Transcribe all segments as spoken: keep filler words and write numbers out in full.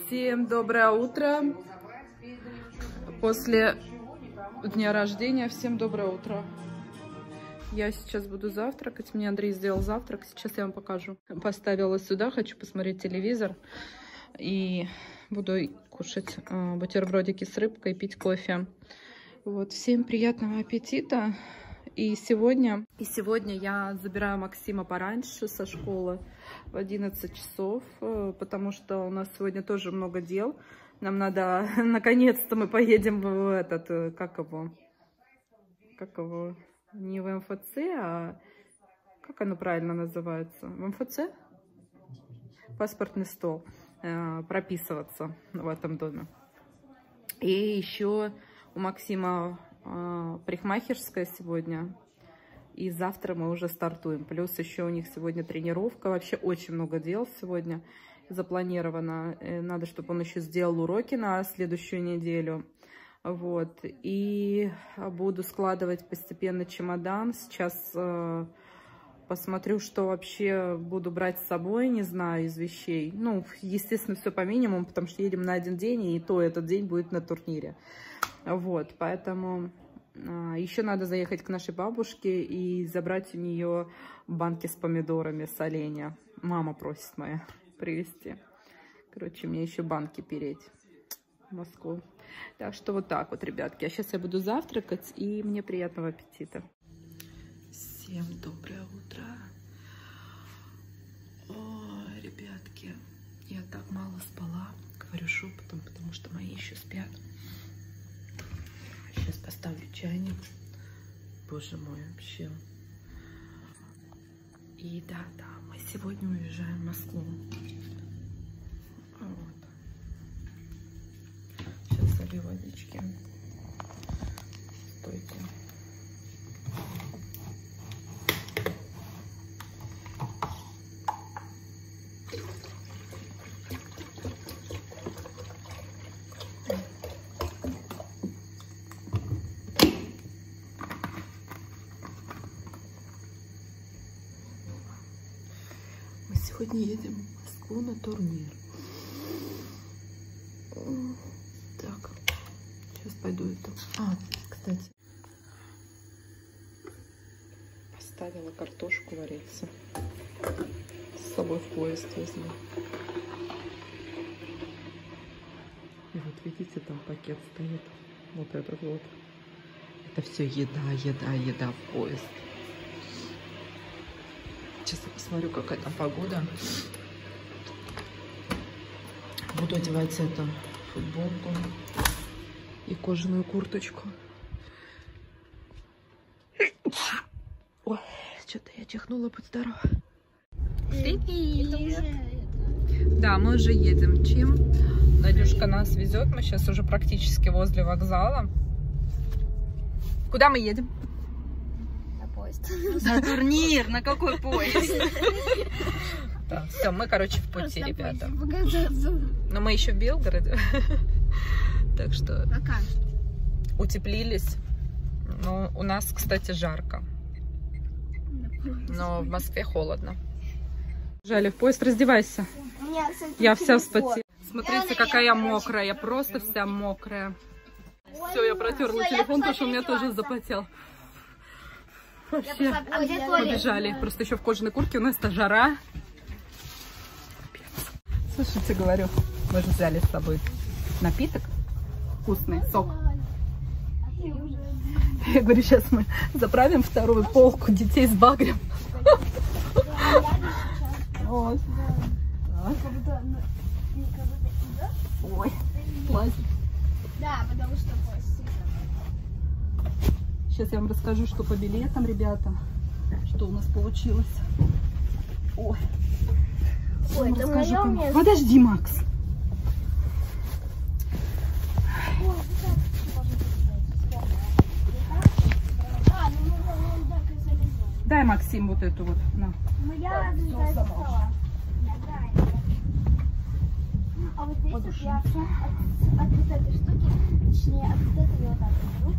Всем доброе утро. После дня рождения всем доброе утро. Я сейчас буду завтракать. Мне Андрей сделал завтрак. Сейчас я вам покажу. Поставила сюда. Хочу посмотреть телевизор. И буду кушать бутербродики с рыбкой, пить кофе. Вот. Всем приятного аппетита. И сегодня, и сегодня я забираю Максима пораньше со школы в одиннадцать часов, потому что у нас сегодня тоже много дел. Нам надо, наконец-то мы поедем в этот, как его, как его, не в эм эф цэ, а как оно правильно называется? В эм эф цэ? Паспортный стол. Прописываться в этом доме. И еще у Максима парикмахерская сегодня, и завтра мы уже стартуем. Плюс еще у них сегодня тренировка. Вообще очень много дел сегодня запланировано. Надо, чтобы он еще сделал уроки на следующую неделю. Вот. И буду складывать постепенно чемодан. Сейчас э, посмотрю, что вообще буду брать с собой, не знаю, из вещей. Ну, естественно, все по минимуму, потому что едем на один день, и то этот день будет на турнире. Вот, поэтому а, еще надо заехать к нашей бабушке и забрать у нее банки с помидорами с оленя. Мама просит моя привезти. Короче, мне еще банки переть в Москву. Так что вот так вот, ребятки. А сейчас я буду завтракать, и мне приятного аппетита. Всем доброе утро. Ой, ребятки, я так мало спала. Говорю шепотом, потому что мои еще спят. Сейчас поставлю чайник. Боже мой, вообще. И да, да, мы сегодня уезжаем в Москву. Вот. Сейчас солью водички. Стойте. Сегодня едем в Москву на турнир. Так, сейчас пойду это. А, кстати, поставила картошку вариться. С собой в поезд возьму. И вот видите, там пакет стоит. Вот этот вот. Это все еда, еда, еда в поезд. Сейчас я посмотрю, какая там погода. Буду одевать эту футболку и кожаную курточку. Ой, что-то я чихнула, будь здоров. Привет! Да, мы уже едем. Чем? Надюшка нас везет. Мы сейчас уже практически возле вокзала. Куда мы едем? На турнир, на какой поезд? Да, все, мы, короче, в пути, ребята. Но мы еще в Белгороде. Так что утеплились. Ну, у нас, кстати, жарко. Но в Москве холодно. Жали в поезд, раздевайся. Я вся вспотела. Смотрите, какая я мокрая. Я просто вся мокрая. Все, я протерла телефон, потому что у меня тоже запотел. Вообще побежали. Просто еще в кожаной куртке, у нас-то жара. Слушайте, говорю, мы же взяли с собой напиток вкусный, сок. Я говорю, сейчас мы заправим вторую полку детей с багрем. Вот. Ой, плазит. Да, потому что сейчас я вам расскажу, что по билетам, ребята, что у нас получилось. Ой, Ой это расскажу, мое подожди, Макс. Дай, Максим, вот эту вот. На. А вот здесь вот я от, от вот этой штуки, точнее, от вот этого я вот так беру.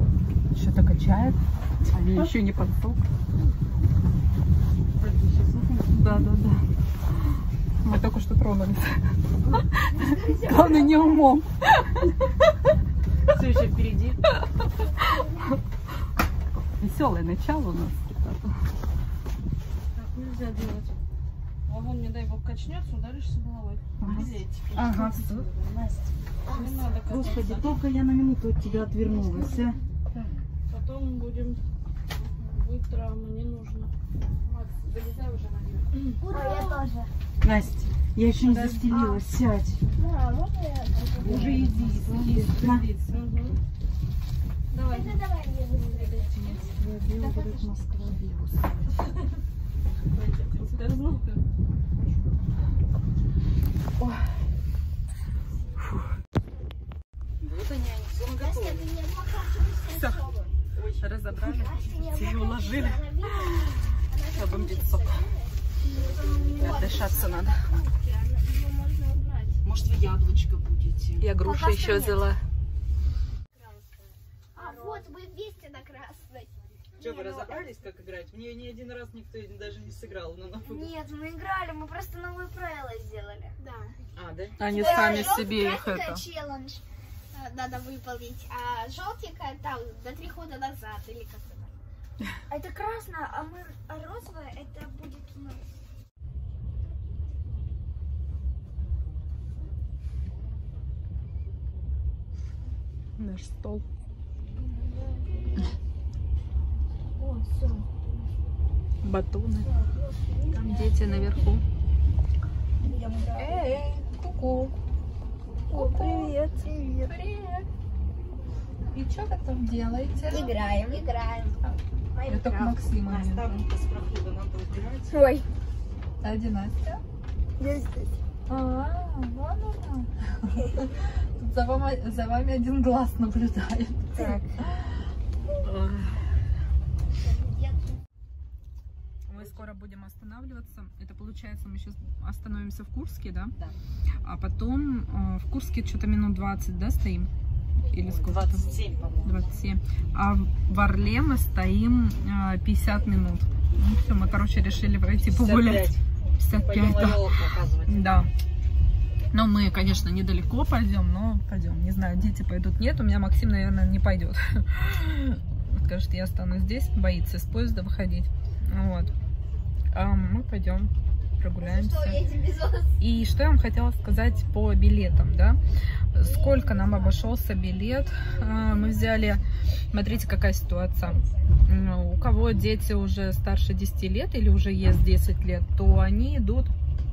Что-то качает, а еще не подсох. Да, да, да. Мы только что тронулись. Главное, не умом. Все еще впереди. Веселое начало у нас. Так нельзя делать. Вагон, не дай бог, качнется, ударишься головой. Ага. Не надо кататься. Господи, только я на минуту от тебя отвернулась, а? Потом будем... Будет травма, не нужно. Макс, залезай уже наверх. Ура, я тоже. Настя, я еще не застелилась, сядь. Да, можно я? Уже иди, иди, На. Угу. Давай. Ну, давай, я буду Белгород, Москва, вирус. Вот они, они, все мы готовы. Все, разобрали. Ее уложили. Будем бить сок. Отдышаться надо. Может, вы яблочко будете? Я грушу еще взяла. А вот вы вместе на красной. Что, вы разобрались, как играть? Мне ни один раз никто даже не сыграл. Но Нет, мы играли, мы просто новые правила сделали. Да. А, да? Они сами себе их это. Челлендж э, надо выполнить, а желтенькая там до три хода назад или как-то. Это красное, а мы а розовое это будет у нас. Наш стол. О, все. Батоны. Там дети наверху. Эй, ку-ку. О, привет. Привет. Привет. И что вы там делаете? Играем. Играем. Я только Максима не вижу. Наставника с прохода надо убирать. Ой. А где Настя? Я здесь. А, вон она. Тут за вами, за вами один глаз наблюдает. Так. Мы скоро будем останавливаться. Это получается, мы сейчас остановимся в Курске, да? Да. А потом э, в Курске что-то минут двадцать, да, стоим? Или сколько? двадцать семь, по-моему. двадцать семь. А в Орле мы стоим э, пятьдесят минут. Ну все, мы, короче, решили пройти погулять. пятьдесят пять. Пойдем Да. Вавилов показывать. Да. Но мы, конечно, недалеко пойдем, но пойдем. Не знаю, дети пойдут. Нет, у меня Максим, наверное, не пойдет. Скажет, я останусь здесь, боится из поезда выходить. Вот. А мы пойдем прогуляемся. Что, я тебе зос? И что я вам хотела сказать по билетам, да? Сколько нам обошелся билет? А, Мы взяли, смотрите, какая ситуация. Ну, у кого дети уже старше десяти лет или уже есть десять лет, то они идут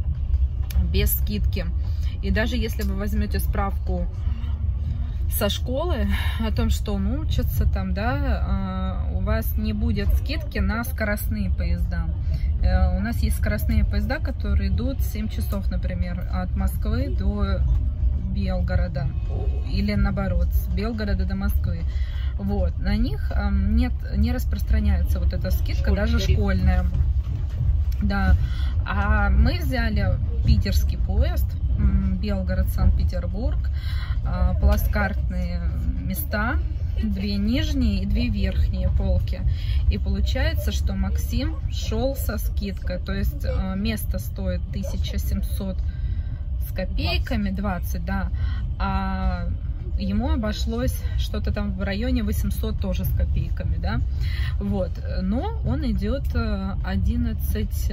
без скидки. И даже если вы возьмете справку со школы о том, что он учится там, да, у вас не будет скидки на скоростные поезда. У нас есть скоростные поезда, которые идут семь часов, например, от Москвы до Белгорода. Или наоборот, с Белгорода до Москвы. Вот. На них нет, не распространяется вот эта скидка, Школьный даже тариф. Школьная. Да. А мы взяли питерский поезд, Белгород-Санкт-Петербург, плацкартные места, две нижние и две верхние полки. И получается, что Максим шел со скидкой, то есть место стоит тысяча семьсот с копейками, двадцать, да, а ему обошлось что-то там в районе восемьсот тоже с копейками, да, вот, но он идет одиннадцать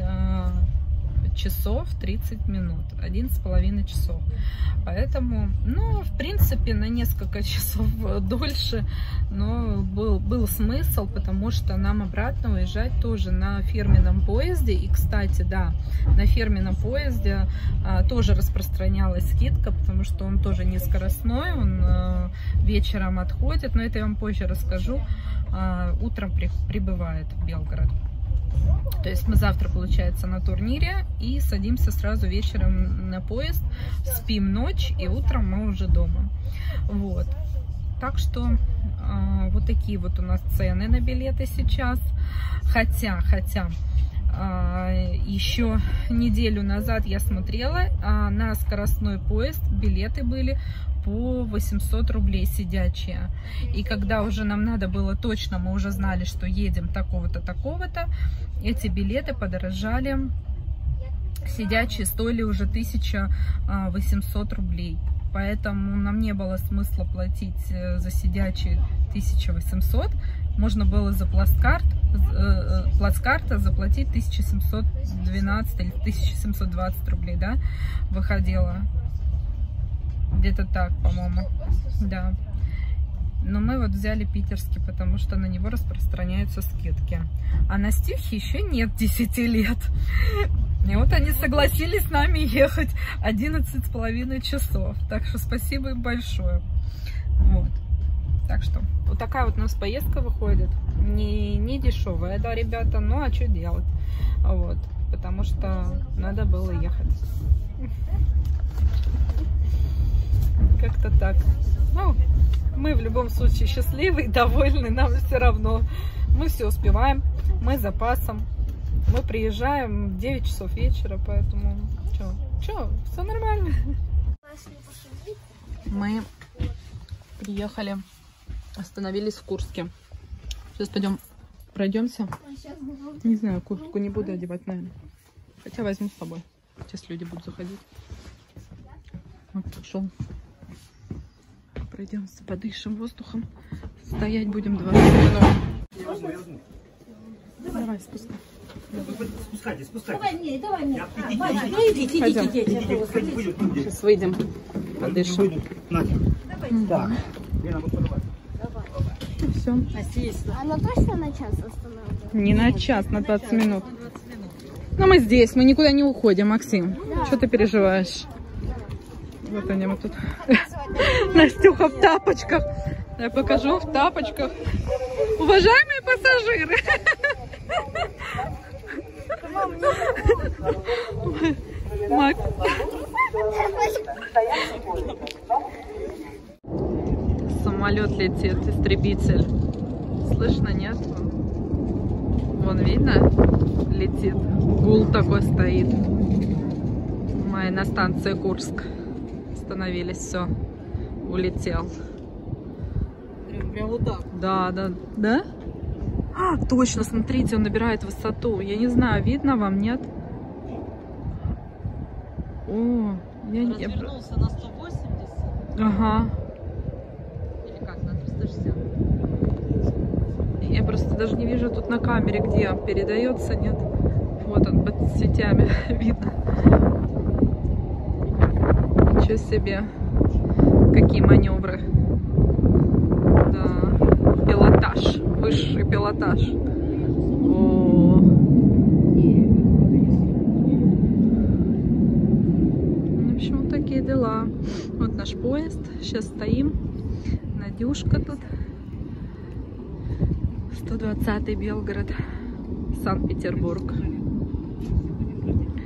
часов тридцать минут, одиннадцать с половиной часов, поэтому, ну, в принципе, на несколько часов дольше, но был, был смысл, потому что нам обратно уезжать тоже на фирменном поезде, и, кстати, да, на фирменном поезде а, тоже распространялась скидка, потому что он тоже не скоростной, он а, вечером отходит, но это я вам позже расскажу, а, утром при, прибывает в Белгород. То есть мы завтра, получается, на турнире и садимся сразу вечером на поезд, спим ночь и утром мы уже дома. Вот. Так что э, вот такие вот у нас цены на билеты сейчас. Хотя, хотя э, еще неделю назад я смотрела, э, на скоростной поезд билеты были по восемьсот рублей сидячие. И когда уже нам надо было точно, мы уже знали, что едем такого-то, такого-то, эти билеты подорожали сидячие стоили уже тысяча восемьсот рублей. Поэтому нам не было смысла платить за сидячие тысяча восемьсот. Можно было за плацкарт, плацкарта заплатить тысяча семьсот двенадцать или тысяча семьсот двадцать рублей, да, выходило. Где-то так, по-моему. Да. Но мы вот взяли питерский, потому что на него распространяются скидки. А на Стюхе еще нет десяти лет. И вот они согласились с нами ехать одиннадцать с половиной часов. Так что спасибо им большое. Вот. Так что вот такая вот у нас поездка выходит. Не, не дешевая, да, ребята, ну а что делать? Вот. Потому что надо было ехать. Как-то так. Ну, мы в любом случае счастливы, довольны, нам все равно. Мы все успеваем, мы с запасом. Мы приезжаем в девять часов вечера, поэтому что, что, все нормально. Мы приехали, остановились в Курске. Сейчас пойдем пройдемся. Не знаю, куртку не буду одевать, наверное. Хотя возьму с собой. Сейчас люди будут заходить. Вот пошел. Пройдемся, подышим воздухом. Стоять будем двадцать минут. Давай, спускай. Спускайтесь, спускайтесь. Давай мне, давай мне. Ну идите, идите, идите. Сейчас выйдем, подышим. Так, Лена, вот подавай. Все. Она точно на час остановится? Не на час, на двадцать минут. Но мы здесь, мы никуда не уходим, Максим. Да. Что ты переживаешь? Вот они, мы тут. Настюха в тапочках. Я покажу в тапочках. Уважаемые пассажиры! Макс. Самолет летит, истребитель. Слышно, нет? Вон, видно? Летит. Гул такой стоит. Мы на станции Курск остановились, все. Улетел. Прям вот так. Да, да. Да? А, точно, смотрите, он набирает высоту. Я не знаю, видно вам, нет? О, я не... Развернулся на сто восемьдесят. Ага. Или как, на триста шестьдесят. Я просто даже не вижу тут на камере, где передается, нет. Вот он, под сетями видно. Ничего себе. Какие маневры. Да. Пилотаж. Высший пилотаж. О. В общем, вот такие дела. Вот наш поезд. Сейчас стоим. Надюшка тут. сто двадцатый Белгород. Санкт-Петербург.